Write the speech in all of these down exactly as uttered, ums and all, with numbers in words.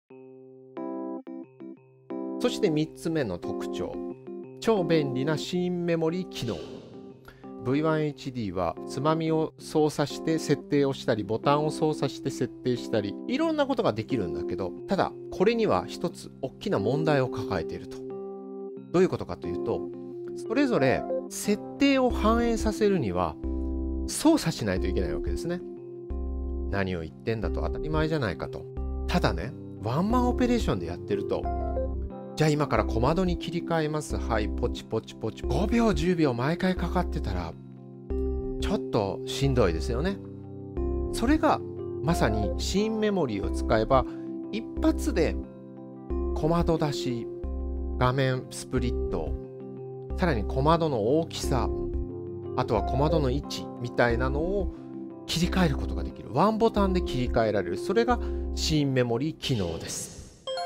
そしてみっつめの特徴、超便利なシーンメモリー機能。 ブイワンエイチディー はつまみを操作して設定をしたり、ボタンを操作して設定したり、いろんなことができるんだけど、ただこれには一つ大きな問題を抱えていると。どういうことかというと、それぞれ設定を反映させるには操作しないといけないわけですね。何を言ってんだと、当たり前じゃないかと。ただね、ワンマンオペレーションでやってると、じゃあ今から小窓に切り替えます。はい、ポチポチポチ。ごびょう、じゅうびょう毎回かかってたら、ちょっとしんどいですよね。それがまさにシーンメモリーを使えば、一発で小窓出し、画面スプリット、さらに小窓の大きさ、あとは小窓の位置みたいなのを切り替えることができる。ワンボタンで切り替えられる。それがシーンメモリー機能です。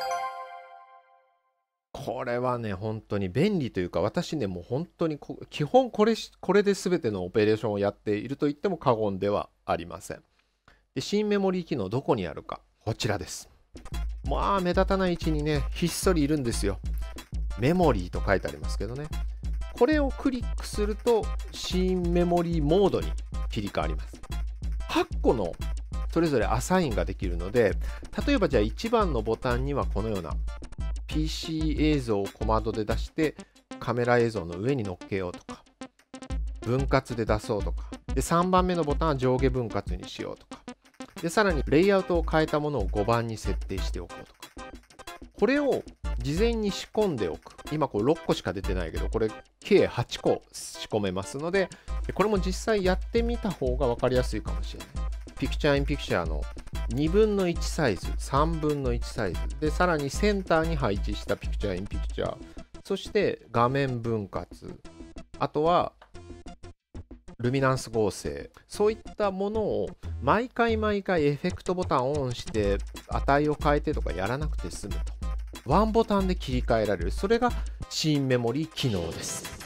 これはね、本当に便利というか、私ね、もう本当にこ基本これ、これで全てのオペレーションをやっていると言っても過言ではありません。で、シーンメモリー機能どこにあるか。こちらです。まあ、目立たない位置にね、ひっそりいるんですよ。メモリーと書いてありますけどね。これをクリックすると、シーンメモリーモードに切り替わります。はっこのそれぞれアサインができるので、例えばじゃあいちばんのボタンにはこのような ピーシー 映像を小窓で出してカメラ映像の上に乗っけようとか、分割で出そうとか、でさんばんめのボタンは上下分割にしようとか、でさらにレイアウトを変えたものをごばんに設定しておこうとか、これを事前に仕込んでおく。今これろっこしか出てないけど、これ計はちこ仕込めますので、これも実際やってみた方が分かりやすいかもしれない。ピクチャーインピクチャーのにぶんのいちサイズ、さんぶんのいちサイズで、さらにセンターに配置したピクチャーインピクチャー、そして画面分割、あとはルミナンス合成、そういったものを毎回毎回エフェクトボタンをオンして値を変えてとかやらなくて済むと。ワンボタンで切り替えられる。それがシーンメモリー機能です。